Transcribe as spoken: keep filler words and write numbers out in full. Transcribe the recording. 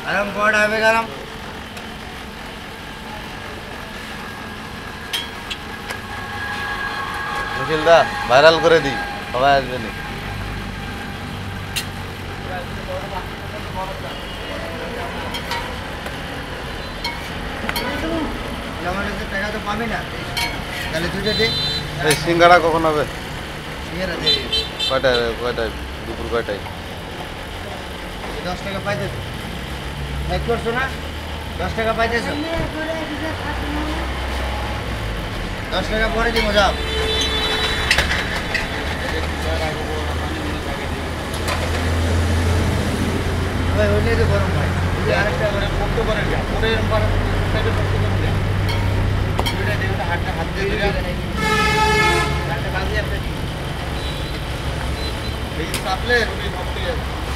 আরাম পড়া হবে গরম নিখিল দা ভাইরাল করে দিই সবাই আসবে নি আমার কাছে টাকা তো পাবি না তাহলে দুটো দে এই সিঙ্গাড়া কখন হবে সিঙ্গারা দে কয়টায় কয়টায় দুপুর কয়টায় দশ টাকা পাইতেছো এক করছো না দশ টাকা পাইতেছো দশ টাকা পরে দিব যাও ভাই ওই নিয়ে তো গরম ভাই আরেকটা করে করতে পারেন যা পরে সাইডে করতে পারেন যা দুইটা দুইটা হাতটা হাত দিয়ে দিলাম একটা কাজ দিয়ে একটা এই সাপ্লে রুটি সব থেকে